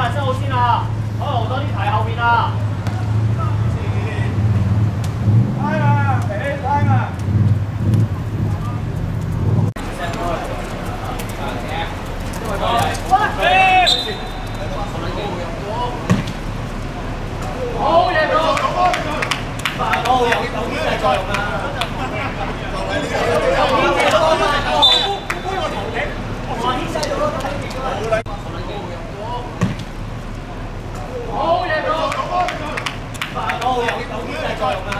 啊，身好先啊，可能好多啲排後邊啊。 拉啊，俾拉啊！ 好嘢，哥！快高，有啲係作用啊！ 好嘢，哥！快高，有啲係作用啊！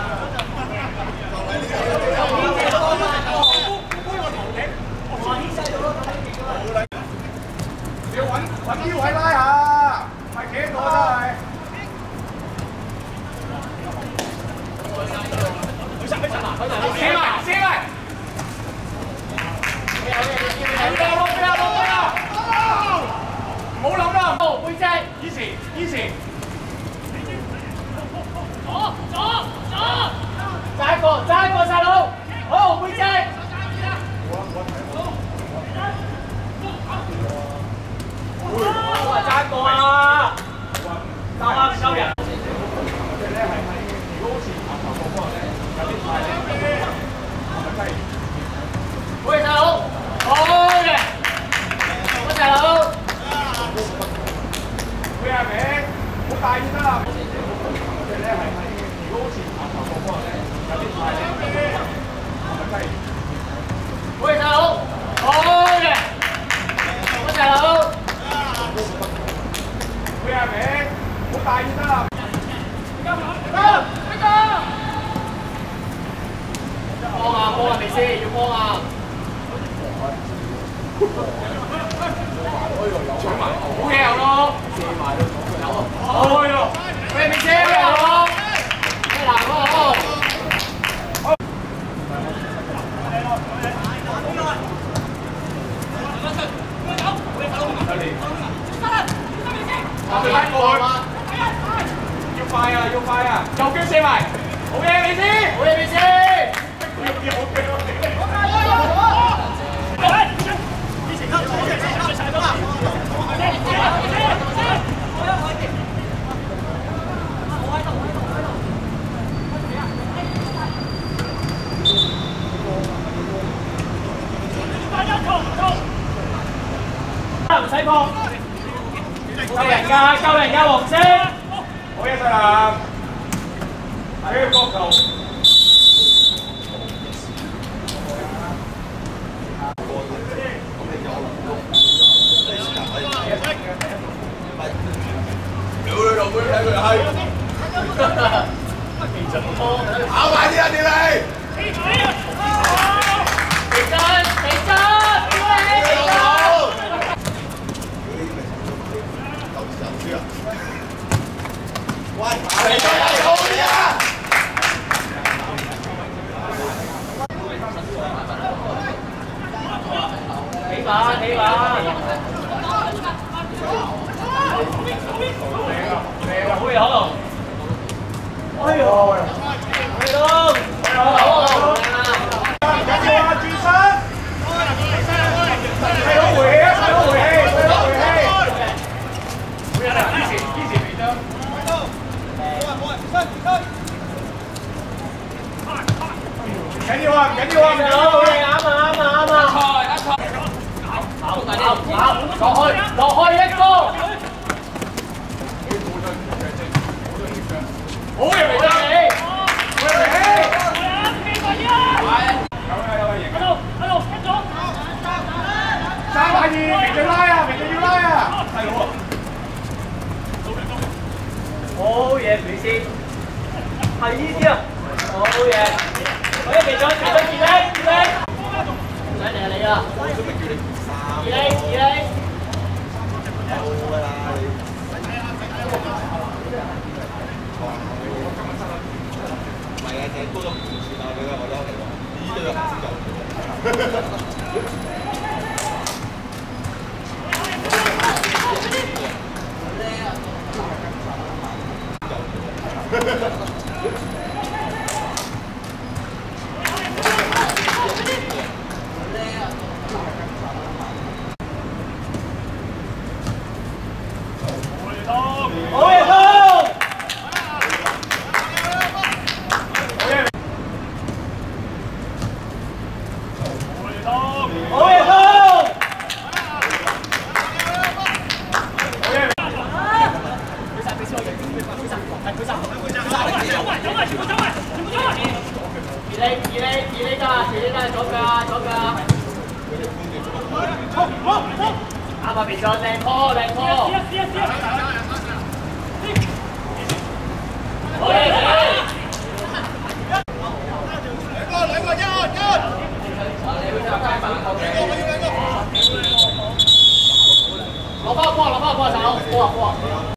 要揾腰位拉下，唔係企喺度真係。 先埋，先埋。唔好諗啦，背脊，easy。揸一個細佬，好背脊。哇，揸一個啊！收人。 喂，大佬，好嘅，喂，大佬， 喂阿明，好大意得啦。我哋咧係如果好似爬頭嗰個咧，有啲快咧， 喂，大佬，好嘅，喂，大佬， 喂阿明，好大意得啦。 幫啊，未先，要幫啊！好嘢咯！好咯！喂，未先，咩好？咩難咯？ 要快啊！右腳射埋，好嘢，未先， 好嘢，未先。 唔使撲，救人㗎，黃色。 好嘢，細男，喺個角球。 跑埋啲啊！屌你！ 地震！ 喂，嚟咗嚟好啲啊！ 起碼！好嘢，可能。 哎呦！去到，緊要啊！轉身，細佬回氣啊！細佬回氣！easy 嚟啫。緊要啊！緊要啊！ 好嘢，啱啊！落去一個。好嘢，未得你。 3把2，明俊拉啊！明俊要拉啊！細佬啊！ 好嘢，美斯，係呢啲啊！好嘢，好嘢，未咗，二你，唔使嚟啊！二你， 唔係啊，淨係高咗5寸啊！佢嘅我嚟喎，呢對鞋先夠。 好嘢，通！好嘢，通！提那个，左腳啊，左腳啊！啱啊，別咗，靚拖，靚拖！好嘢， 兩個， 攞翻個波，攞翻個波手，波啊波啊！